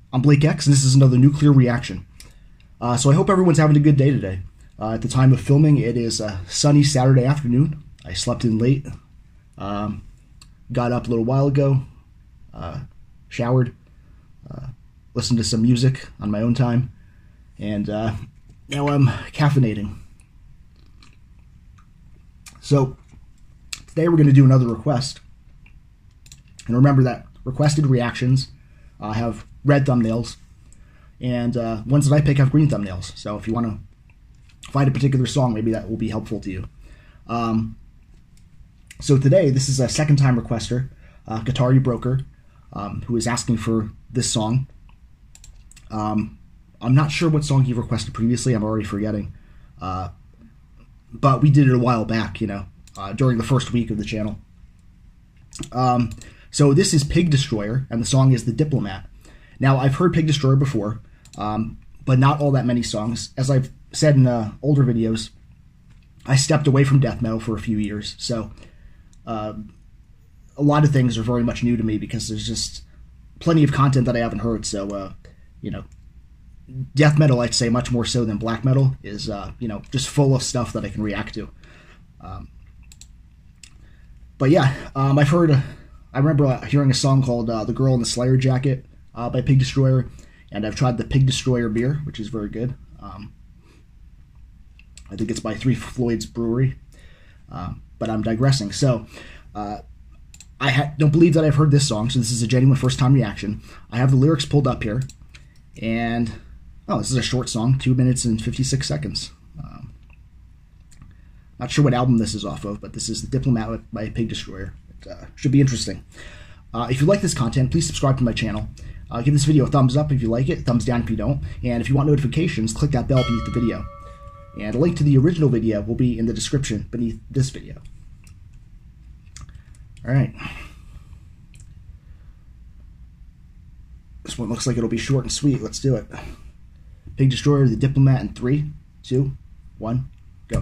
I'm Blake X, and this is another nuclear reaction. So I hope everyone's having a good day today. At the time of filming, it is a sunny Saturday afternoon. I slept in late, got up a little while ago, showered, listened to some music on my own time, and now I'm caffeinating. So today we're going to do another request. And remember that requested reactions have red thumbnails, and ones that I pick have green thumbnails. So if you want to find a particular song, maybe that will be helpful to you. So today, this is a second-time requester, Guitar You Broker, who is asking for this song. I'm not sure what song he requested previously. I'm already forgetting. But we did it a while back, during the first week of the channel. So this is Pig Destroyer, and the song is The Diplomat. Now, I've heard Pig Destroyer before, but not all that many songs. As I've said in older videos, I stepped away from death metal for a few years, so a lot of things are very much new to me because there's just plenty of content that I haven't heard. So, death metal, I'd say much more so than black metal, is, just full of stuff that I can react to. But yeah, I remember hearing a song called The Girl in the Slayer Jacket by Pig Destroyer, and I've tried the Pig Destroyer beer, which is very good. I think it's by Three Floyds Brewery, but I'm digressing. So I don't believe that I've heard this song, so this is a genuine first-time reaction. I have the lyrics pulled up here, and this is a short song, 2 minutes and 56 seconds. Not sure what album this is off of, but this is The Diplomat by Pig Destroyer. It should be interesting. If you like this content, please subscribe to my channel. Give this video a thumbs up if you like it, thumbs down if you don't, and if you want notifications, click that bell beneath the video. And a link to the original video will be in the description beneath this video. Alright. This one looks like it'll be short and sweet. Let's do it. Pig Destroyer, The Diplomat in 3, 2, 1, go.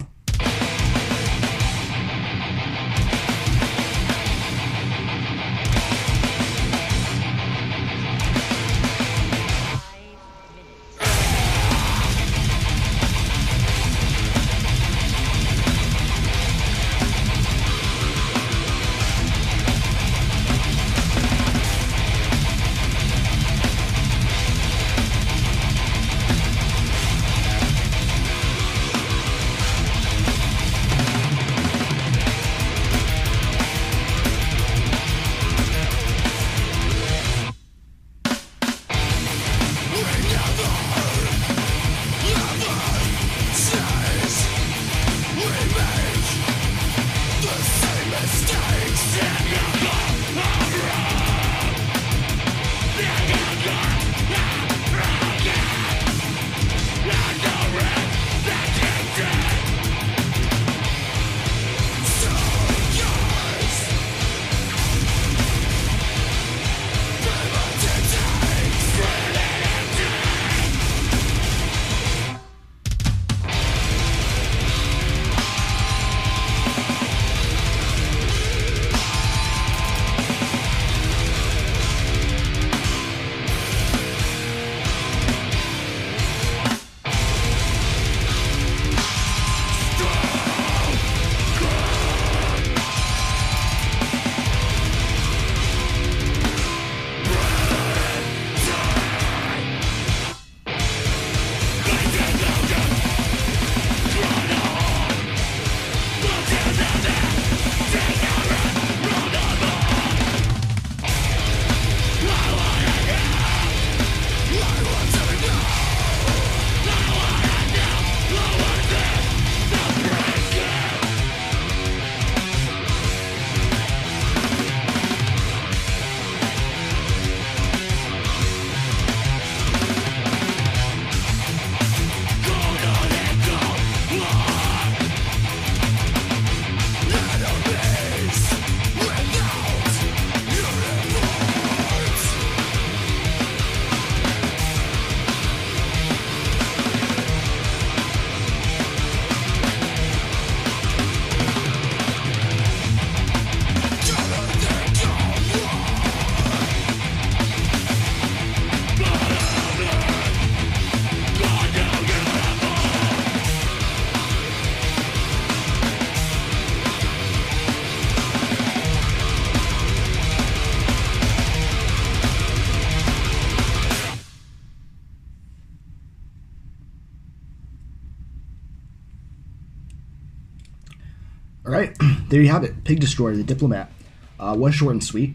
there you have it. Pig Destroyer, the Diplomat. Was short and sweet.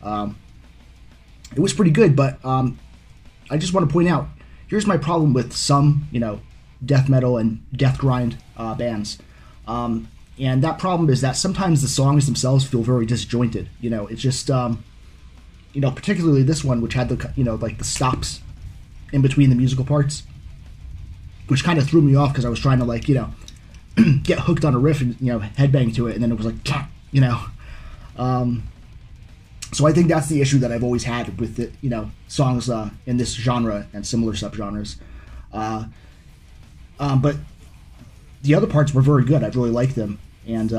It was pretty good, but I just want to point out, here's my problem with some, death metal and death grind bands. And that problem is that sometimes the songs themselves feel very disjointed. It's just, particularly this one, which had the, like the stops in between the musical parts, which kind of threw me off because I was trying to get hooked on a riff and, headbang to it. And then it was like, so I think that's the issue that I've always had with the, songs in this genre and similar subgenres. But the other parts were very good. I really liked them. And,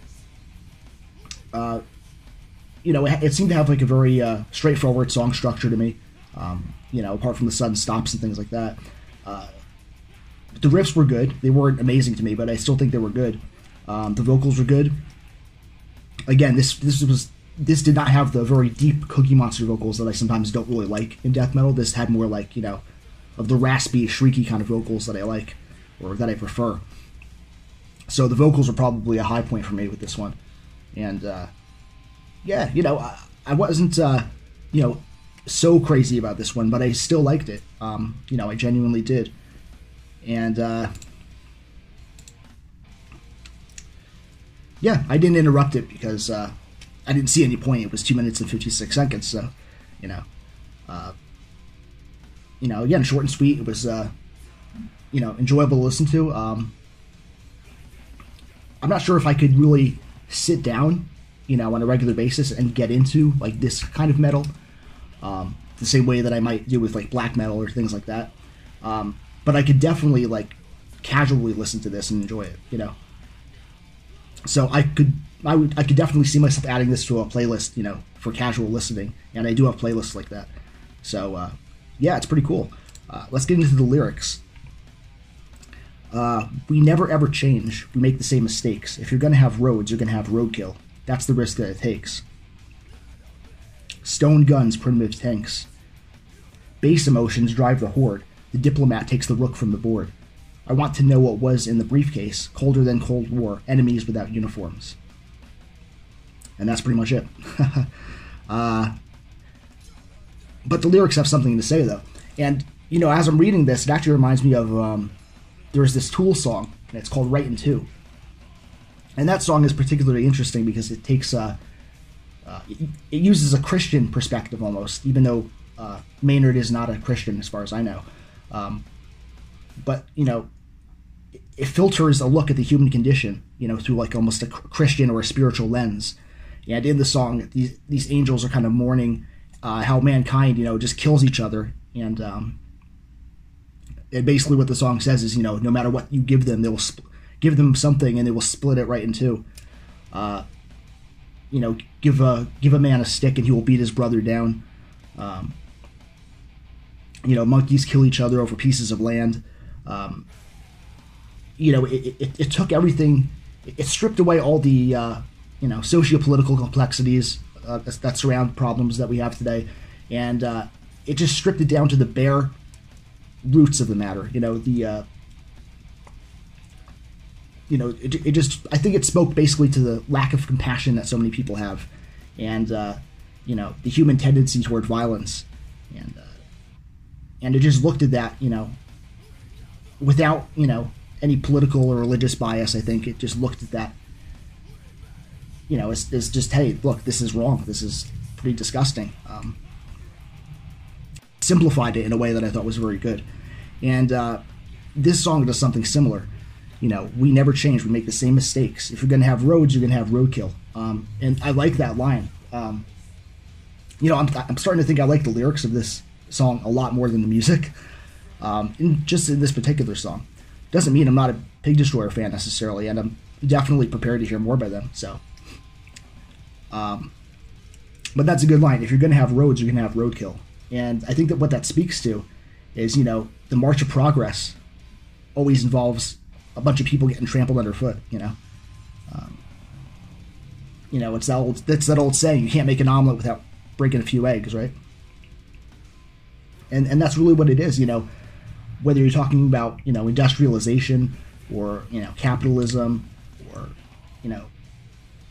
it seemed to have like a very straightforward song structure to me, apart from the sudden stops and things like that. The riffs were good. They weren't amazing to me, but I still think they were good. The vocals were good. Again, this did not have the very deep Cookie Monster vocals that I sometimes don't really like in death metal. This had more like, of the raspy, shrieky kind of vocals that I like, or that I prefer. So the vocals were probably a high point for me with this one. And, I wasn't, so crazy about this one, but I still liked it. I genuinely did. And, I didn't interrupt it because, I didn't see any point. It was 2 minutes and 56 seconds, so, again, short and sweet. It was, enjoyable to listen to. I'm not sure if I could really sit down, on a regular basis and get into, like, this kind of metal, the same way that I might do with, like, black metal or things like that. But I could definitely, like, casually listen to this and enjoy it, So I could definitely see myself adding this to a playlist, for casual listening, and I do have playlists like that. So, it's pretty cool. Let's get into the lyrics. We never ever change. We make the same mistakes. If you're going to have roads, you're going to have roadkill. That's the risk that it takes. Stone guns, primitive tanks. Base emotions drive the horde. The diplomat takes the rook from the board. I want to know what was in the briefcase, colder than Cold War, enemies without uniforms. And that's pretty much it. But the lyrics have something to say, though. And, as I'm reading this, it actually reminds me of, there's this Tool song, and it's called Right in Two. And that song is particularly interesting because it takes, it uses a Christian perspective almost, even though Maynard is not a Christian as far as I know. But, it filters a look at the human condition, through like almost a Christian or a spiritual lens. And in the song, these angels are kind of mourning how mankind, just kills each other. And basically what the song says is, no matter what you give them, they will give them something and they will split it right in two. Give a man a stick and he will beat his brother down. Monkeys kill each other over pieces of land. It took everything. It stripped away all the, socio-political complexities that surround problems that we have today, and it just stripped it down to the bare roots of the matter. It just. I think it spoke basically to the lack of compassion that so many people have, and the human tendency toward violence, and it just looked at that, without, any political or religious bias. I think it just looked at that, as just, hey, look, this is wrong. This is pretty disgusting. Simplified it in a way that I thought was very good. And this song does something similar. We never change. We make the same mistakes. If you're going to have roads, you're going to have roadkill. And I like that line. I'm starting to think I like the lyrics of this song a lot more than the music. In this particular song. Doesn't mean I'm not a Pig Destroyer fan necessarily, and I'm definitely prepared to hear more by them. So, but that's a good line. If you're going to have roads, you're going to have roadkill. And I think that what that speaks to is, the march of progress always involves a bunch of people getting trampled underfoot. It's that old saying: you can't make an omelet without breaking a few eggs, right? And that's really what it is. Whether you're talking about, industrialization or, capitalism or,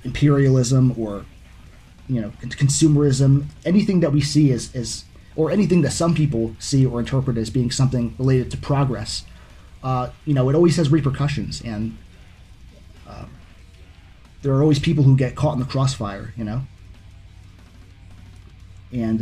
imperialism or consumerism, anything that we see as or anything that some people see or interpret as being something related to progress, it always has repercussions, and there are always people who get caught in the crossfire, and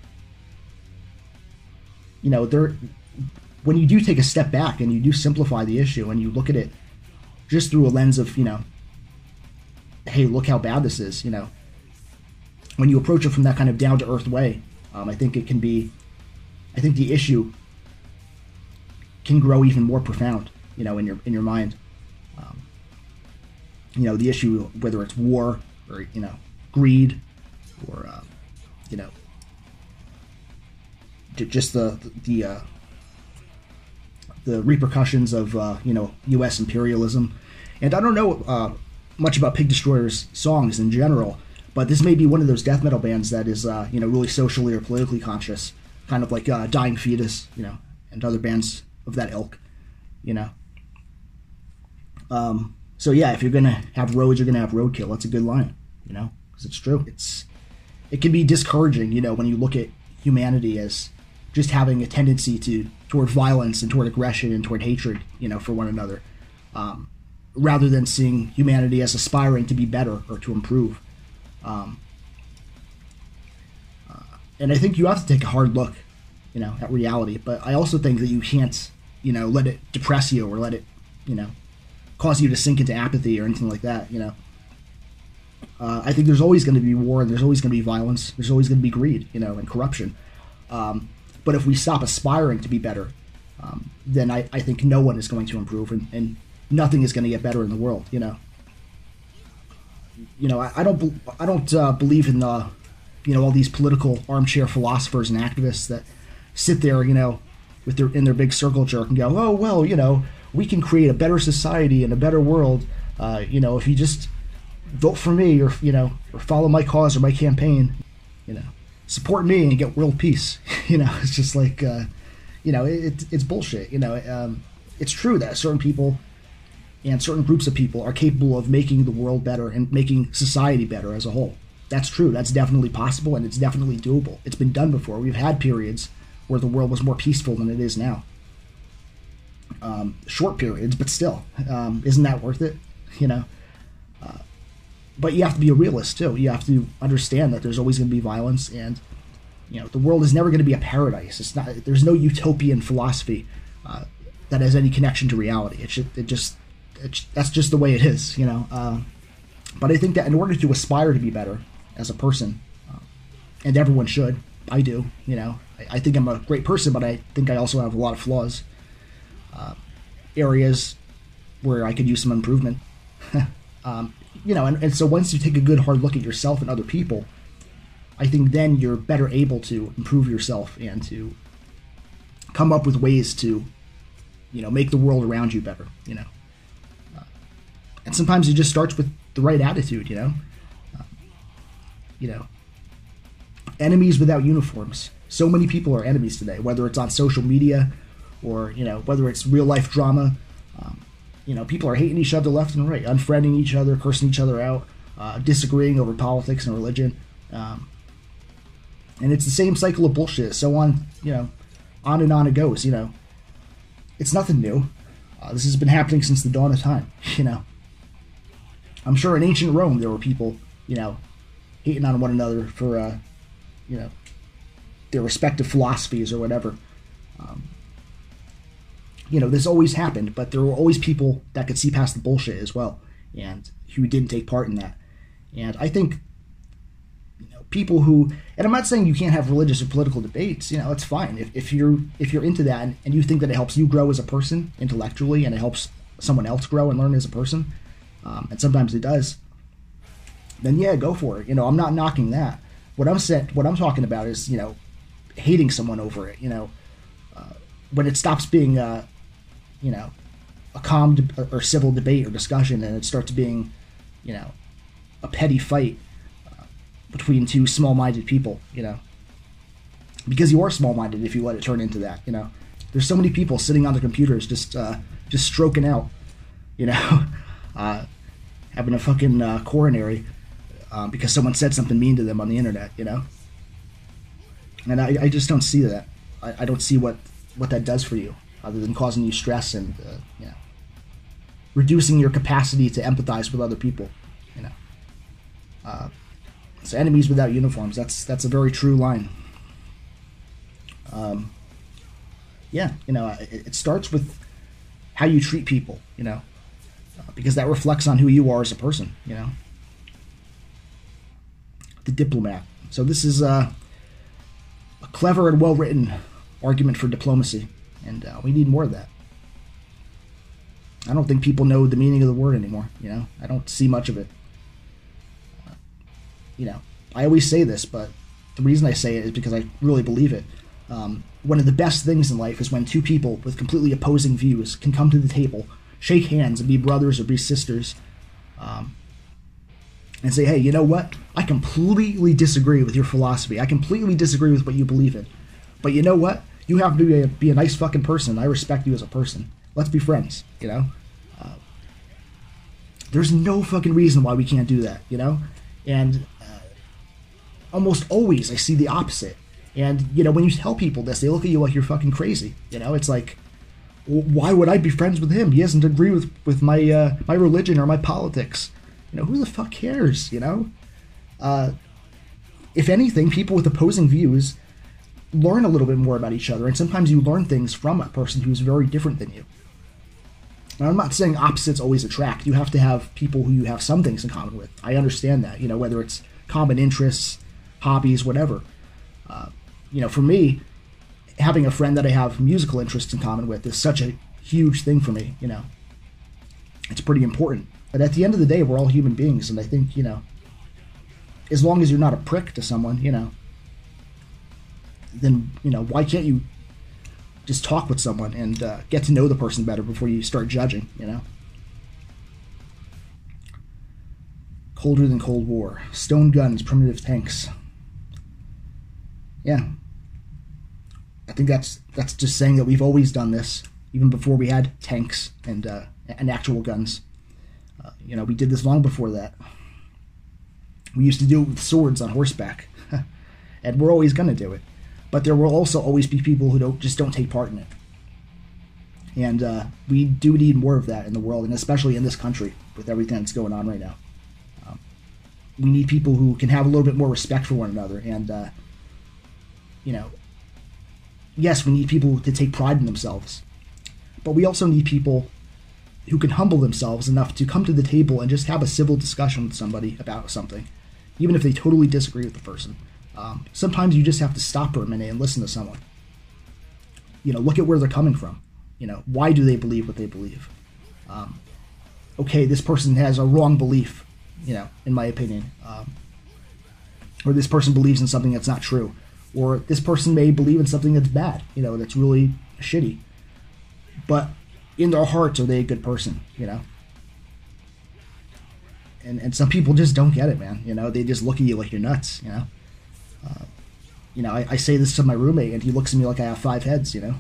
when you do take a step back and you do simplify the issue and you look at it just through a lens of, hey, look how bad this is, when you approach it from that kind of down-to-earth way, I think the issue can grow even more profound, in your mind. The issue, whether it's war or, greed or, just the repercussions of, U.S. imperialism. And I don't know much about Pig Destroyer's songs in general, but this may be one of those death metal bands that is, really socially or politically conscious, kind of like Dying Fetus, and other bands of that ilk, So yeah, if you're gonna have roads, you're gonna have roadkill. That's a good line, because it's true. It can be discouraging, when you look at humanity as just having a tendency toward violence and toward aggression and toward hatred, for one another, rather than seeing humanity as aspiring to be better or to improve. And I think you have to take a hard look, at reality. But I also think that you can't, let it depress you or let it, cause you to sink into apathy or anything like that, I think there's always going to be war, and there's always going to be violence. There's always going to be greed, and corruption. But if we stop aspiring to be better, then I think no one is going to improve, and nothing is going to get better in the world, I don't believe in the, all these political armchair philosophers and activists that sit there, with in their big circle jerk and go, oh well, we can create a better society and a better world, if you just vote for me or or follow my cause or my campaign, support me and get world peace. It's just like, it's bullshit. It's true that certain people and certain groups of people are capable of making the world better and making society better as a whole. That's true. That's definitely possible, and it's definitely doable. It's been done before. We've had periods where the world was more peaceful than it is now. Short periods, but still, isn't that worth it? But you have to be a realist too. You have to understand that there's always going to be violence, and the world is never going to be a paradise. It's not. There's no utopian philosophy that has any connection to reality. That's just the way it is. But I think that in order to aspire to be better as a person, and everyone should, I do. I think I'm a great person, but I think I also have a lot of flaws. Areas where I could use some improvement. And so once you take a good hard look at yourself and other people, I think then you're better able to improve yourself and to come up with ways to, make the world around you better, and sometimes it just starts with the right attitude, enemies without uniforms. So many people are enemies today, whether it's on social media or, whether it's real life drama. People are hating each other left and right, unfriending each other, cursing each other out, disagreeing over politics and religion. And it's the same cycle of bullshit. So on, on and on it goes, It's nothing new. This has been happening since the dawn of time, I'm sure in ancient Rome there were people, hating on one another for, their respective philosophies or whatever. This always happened, but there were always people that could see past the bullshit as well, and who didn't take part in that. And I think, people who, and I'm not saying you can't have religious or political debates, it's fine. If you're into that and you think that it helps you grow as a person intellectually and it helps someone else grow and learn as a person, and sometimes it does, then yeah, go for it. I'm not knocking that. What I'm talking about is, hating someone over it, when it stops being, a calm or civil debate or discussion, and it starts being, a petty fight between two small-minded people, because you are small-minded if you let it turn into that. There's so many people sitting on their computers just stroking out, having a fucking coronary because someone said something mean to them on the internet, you know? And I just don't see that. I don't see what that does for you, other than causing you stress and, you know, reducing your capacity to empathize with other people, you know? So enemies without uniforms, that's a very true line. Yeah, you know, it starts with how you treat people, you know, because that reflects on who you are as a person, you know. The Diplomat. So this is a clever and well-written argument for diplomacy, and we need more of that. I don't think people know the meaning of the word anymore, you know. I don't see much of it. You know, I always say this, but the reason I say it is because I really believe it. One of the best things in life is when two people with completely opposing views can come to the table, shake hands, and be brothers or be sisters, and say, hey, you know what? I completely disagree with your philosophy. I completely disagree with what you believe in. But you know what? You have to be a nice fucking person. I respect you as a person. Let's be friends, you know? There's no fucking reason why we can't do that, you know? And almost always I see the opposite. And, you know, when you tell people this, they look at you like you're fucking crazy. You know, it's like, why would I be friends with him? He doesn't agree with my my religion or my politics. You know, who the fuck cares, you know? If anything, people with opposing views learn a little bit more about each other, and sometimes you learn things from a person who's very different than you. Now, I'm not saying opposites always attract. You have to have people who you have some things in common with. I understand that, you know, whether it's common interests, hobbies, whatever. You know, for me, having a friend that I have musical interests in common with is such a huge thing for me, you know. It's pretty important. But at the end of the day, we're all human beings, and I think, you know, as long as you're not a prick to someone, you know, then, you know, why can't you just talk with someone and get to know the person better before you start judging, you know? Colder than Cold War. Stone guns, primitive tanks. Yeah. I think that's just saying that we've always done this, even before we had tanks and actual guns. You know, we did this long before that. We used to do it with swords on horseback, and we're always going to do it. But there will also always be people who don't take part in it. And we do need more of that in the world, and especially in this country with everything that's going on right now. We need people who can have a little bit more respect for one another, and you know, yes, we need people to take pride in themselves, but we also need people who can humble themselves enough to come to the table and just have a civil discussion with somebody about something, even if they totally disagree with the person. Sometimes you just have to stop for a minute and listen to someone. You know, look at where they're coming from. You know, why do they believe what they believe? Okay, this person has a wrong belief, you know, in my opinion. Or this person believes in something that's not true. Or this person may believe in something that's bad, you know, that's really shitty. But in their hearts, are they a good person, you know? And some people just don't get it, man. You know, they just look at you like you're nuts, you know? You know, I say this to my roommate, and he looks at me like I have 5 heads, you know?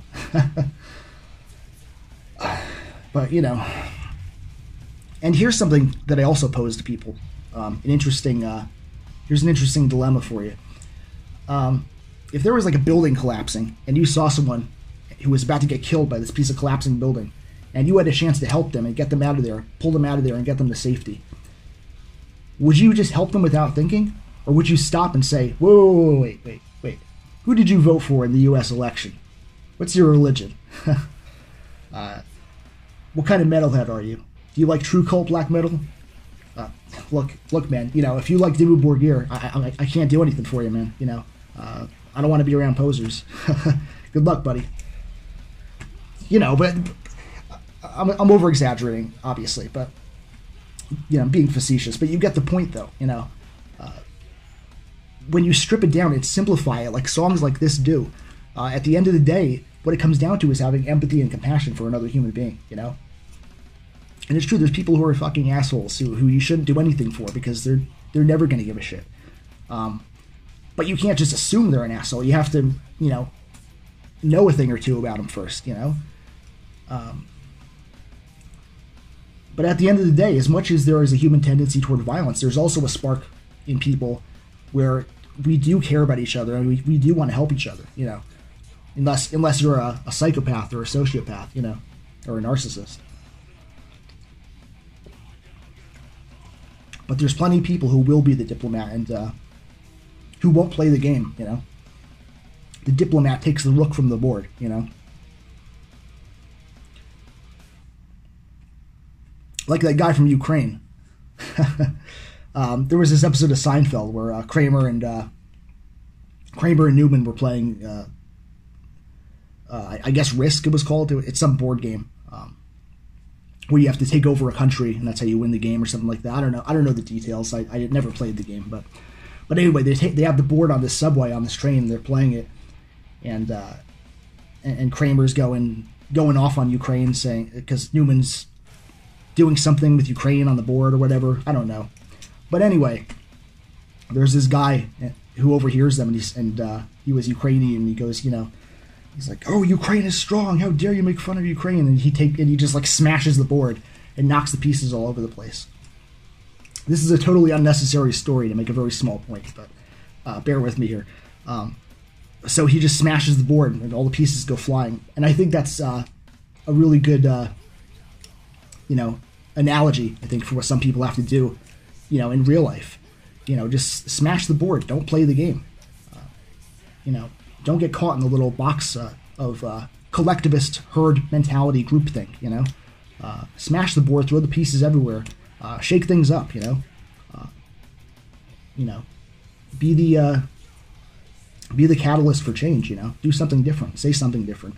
But, you know... And here's something that I also pose to people. Here's an interesting dilemma for you. If there was like a building collapsing, and you saw someone who was about to get killed by this piece of collapsing building, and you had a chance to help them and get them out of there, pull them out of there and get them to safety, would you just help them without thinking? Or would you stop and say, whoa, wait. Who did you vote for in the U.S. election? What's your religion? What kind of metalhead are you? Do you like true cult black metal? Look, man, you know, if you like Dimmu Borgir, I can't do anything for you, man, you know. I don't want to be around posers. Good luck, buddy. You know, but I'm over-exaggerating, obviously, but, you know, I'm being facetious. But you get the point, though, you know. When you strip it down and simplify it, like songs like this do, at the end of the day, what it comes down to is having empathy and compassion for another human being, you know? And it's true, there's people who are fucking assholes who you shouldn't do anything for because they're never going to give a shit. But you can't just assume they're an asshole. You have to, you know a thing or two about them first, you know? But at the end of the day, as much as there is a human tendency toward violence, there's also a spark in people where we do care about each other and we do want to help each other, you know, unless you're a psychopath or a sociopath, you know, or a narcissist. But there's plenty of people who will be the diplomat and who won't play the game, you know. The diplomat takes the rook from the board, you know. Like that guy from Ukraine. There was this episode of Seinfeld where Kramer and Newman were playing, I guess Risk it was called. It's some board game where you have to take over a country and that's how you win the game or something like that. I don't know the details. I had never played the game, but anyway, they have the board on this subway on this train. And they're playing it, and Kramer's going off on Ukraine, saying because Newman's doing something with Ukraine on the board or whatever. I don't know. But anyway, there's this guy who overhears them, and he was Ukrainian, and he goes, you know, he's like, "Oh, Ukraine is strong. How dare you make fun of Ukraine?" And he just like smashes the board and knocks the pieces all over the place. This is a totally unnecessary story to make a very small point, but bear with me here. So he just smashes the board, and all the pieces go flying. And I think that's a really good, you know, analogy, I think, for what some people have to do, you know, in real life. You know, just smash the board. Don't play the game. You know, don't get caught in the little box of collectivist herd mentality groupthink, you know. Smash the board, throw the pieces everywhere, shake things up, you know. You know, be the catalyst for change, you know. Do something different. Say something different.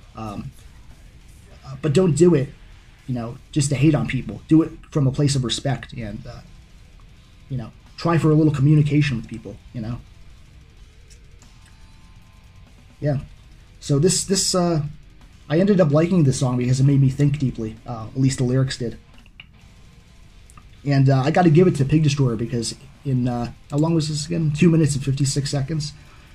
But don't do it, you know, just to hate on people. Do it from a place of respect and, you know, try for a little communication with people, you know. Yeah. So this I ended up liking this song because it made me think deeply. At least the lyrics did. And I got to give it to Pig Destroyer because in, how long was this again? 2 minutes and 56 seconds.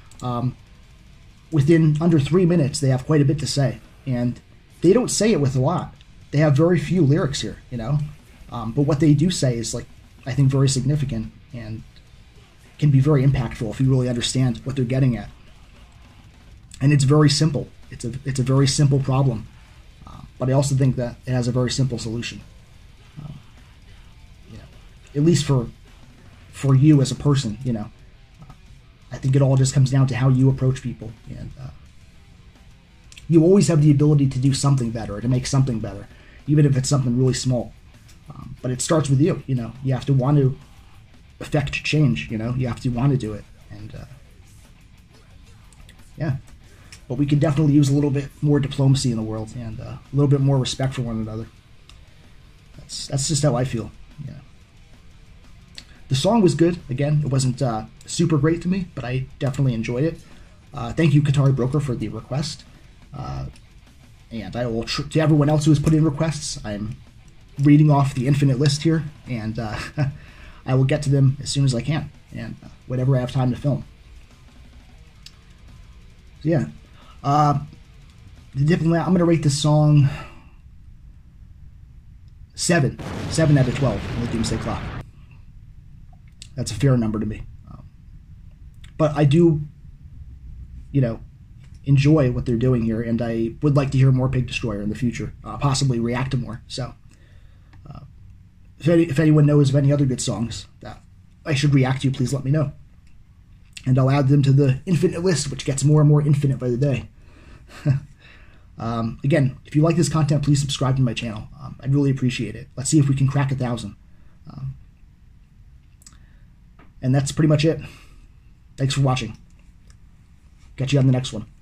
Within under 3 minutes, they have quite a bit to say. And they don't say it with a lot. They have very few lyrics here, you know. But what they do say is, like, I think very significant and can be very impactful if you really understand what they're getting at. And it's very simple. It's a very simple problem. But I also think that it has a very simple solution. You know, at least for you as a person, you know. I think it all just comes down to how you approach people. And you always have the ability to do something better, or to make something better, even if it's something really small. But it starts with you, you know. You have to want to affect change, you know. You have to want to do it. And, yeah. But we could definitely use a little bit more diplomacy in the world and a little bit more respect for one another. That's just how I feel. Yeah. The song was good. Again, it wasn't super great to me, but I definitely enjoyed it. Thank you, Qatari Broker, for the request. And I will, to everyone else who has put in requests, I'm reading off the infinite list here, and I will get to them as soon as I can, and whenever I have time to film. So yeah. The Diplomat, I'm going to rate this song 7 out of 12 in the Doomsday Clock. That's a fair number to me. But I do, you know, enjoy what they're doing here, and I would like to hear more Pig Destroyer in the future, possibly react to more. So, if anyone knows of any other good songs that I should react to, please let me know. And I'll add them to the infinite list, which gets more and more infinite by the day. Again, if you like this content, please subscribe to my channel. I'd really appreciate it. Let's see if we can crack 1,000. And that's pretty much it. Thanks for watching. Catch you on the next one.